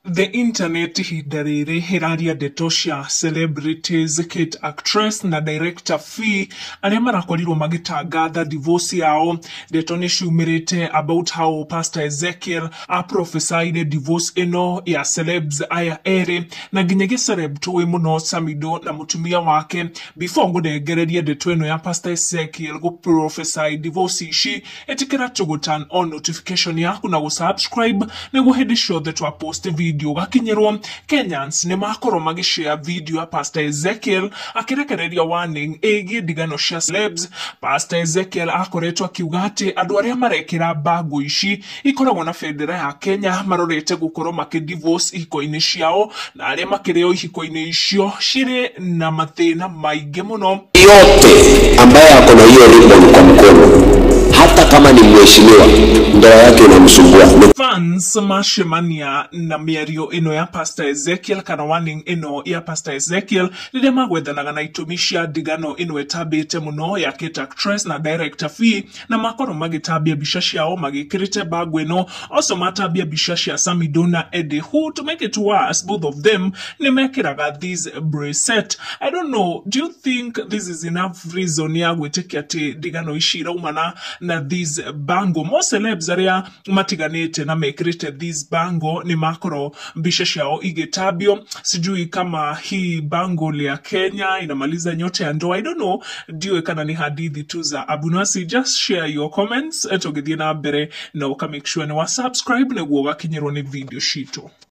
The internet hidariri hiraria Ndeto celebrities, Kate actress na director Fee aria marakorirwo magitangatha divorce yao. Ndeto ni ciumirite about how Pastor Ezekiel prophesied divorce ino ya celebs aya eri na nginyagia celeb tuwe muno Samido na mutumia wake. Before ngunegereria Ndeto ino ya Pastor Ezekiel go prophesy divorce ici, etikira to turn on notification yaku na go subscribe na go head show that wa post video gakinyerwo. Kenyans ne makoro magishare video ya Pastor Ezekiel akirekereria warning egi digano cia celebs. Pastor Ezekiel akoretwa kiuga ati andu aria marekira bago ici ikoragwo na federa ya Kenya marorete gukorwo makidivorce ihiko-ini ciao na aria makireo ihiko-ini icio cire na mathina maingi muno. Yote ambaye ako na hiyo ribbon kwa mkono, hata kama ni mheshimiwa, ndoa yake inamsumbua. Fans mashemania na miario ino ya Pastor Ezekiel kana warning ino ya Pastor Ezekiel rire magwethanaga na itumisha digano ino etabite muno ya Kate actress na director Fee na makoro magitabia bisha ciao magikirite bago ino. Also matabia bisha cia Samido na Eddie, who to make it worse, both of them ni mekiraga this bracelet. I don't know, do you think this is enough reason ya gwitikia ati digano ishira umana na this bango? Most celebs aria matiganite na mekirite this bango ni makoro bisha ciao igetabio. Sijui kama hii bango ya Kenya inamaliza nyote ya ndoa. I don't know, diwe kana ni hadithi tu za abunwasi. Just share your comments eto githie na mbere na uka make sure ni wa subscribe na guoga kinyerwo ni video shito.